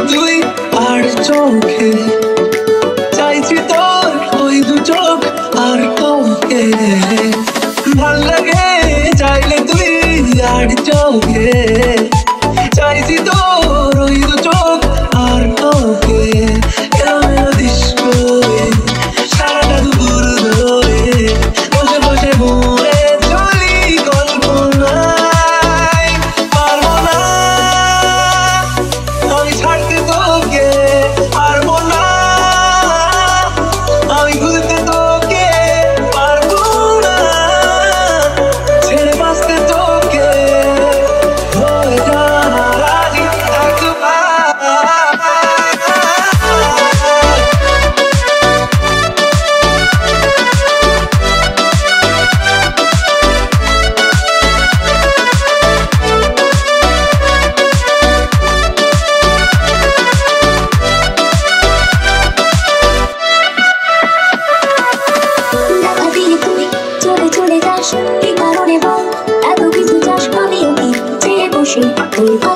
তুই আর চোখে চাইছি তোর ওই দু চোখ আর তোকে ভাল লাগে চাইলে তুই আর চোখে চাইছি তোর ওই দু চোখ আর তোকে এলো ডিস্কো সারাটা দুপুর ধরে বসে বসে ঘুরে চলি কল্পনায় পারবো না আমি ছাড়তে তোকে পারবো না আমি ভুলতে তোকে পারবো না ছেড়ে বাঁচতে তোকে হয়ে যা রাজি একবার দেখা দিয়ে তুই চলে চলে যাস কি কারণে বল এত কিছু চাস আমিও কি চেয়ে বসে তুই